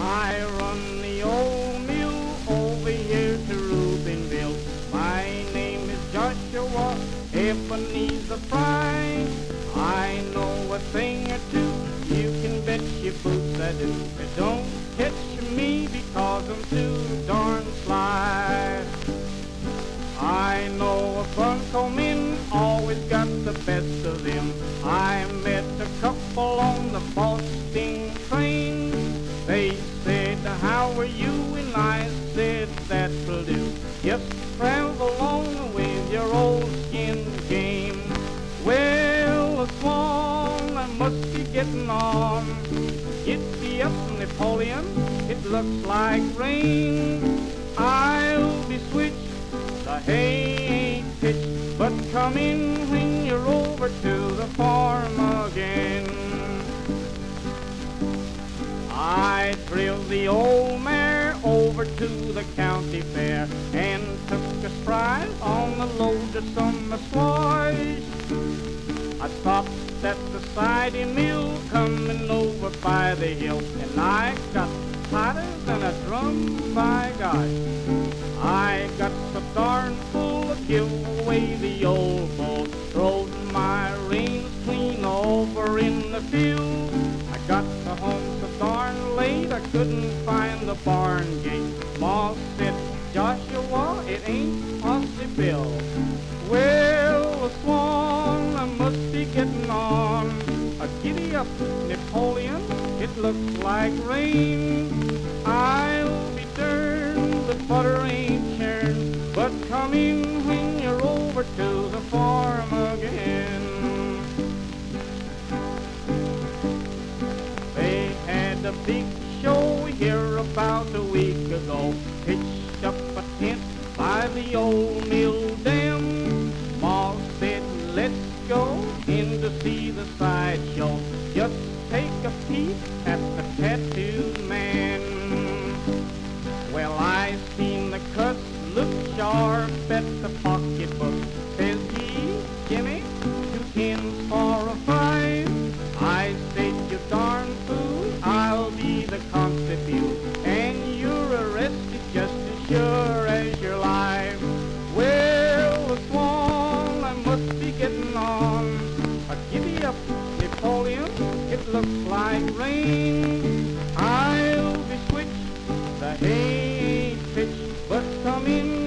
I run the old mill over here to Rubinville. My name is Joshua Ebenezer Fry. I know a thing or two, you can bet your boots I do. But don't catch me because I'm too darn sly. I know a bunco men always got the best of them. I met a couple on the Boston train. They said, how are you? And I said, that will do. Just travel on with your old skin game. Well, a swan, I must be getting on. Giddy up, Napoleon, it looks like rain. I'll be switched, the hay ain't pitched, but come in when you're over to the farm again. I drilled the old mare over to the county fair and took a stride on the load of some squash. I stopped at the siding mill coming over by the hill, and I got tighter than a drum, by gosh. I got so darn full to give away the old bull, rode my reins clean over in the field. I got to home so darn late I couldn't find the barn gate. Ma said, Joshua, it ain't possible. Well, a swan, I must be getting on. A giddy up, Napoleon, it looks like rain. I'll be turned, the butter ain't churned, but come in when you're over to the farm again. They had a big show here about a week ago, pitched up a tent by the old mill dam. Ma said, let's go in to see the sideshow, just take a peek at the tattooed man. Well, I seen the cuss look sharp at the pocketbook. Says he, Jimmy, 2 tens for a 5. I said, you darn fool, I'll be the constable, and you're arrested just as sure as you're alive. Well, a swan, I must be getting on. A giddy up, Napoleon, it looks like rain. I'll be switched, the hay ain't pitched, but come in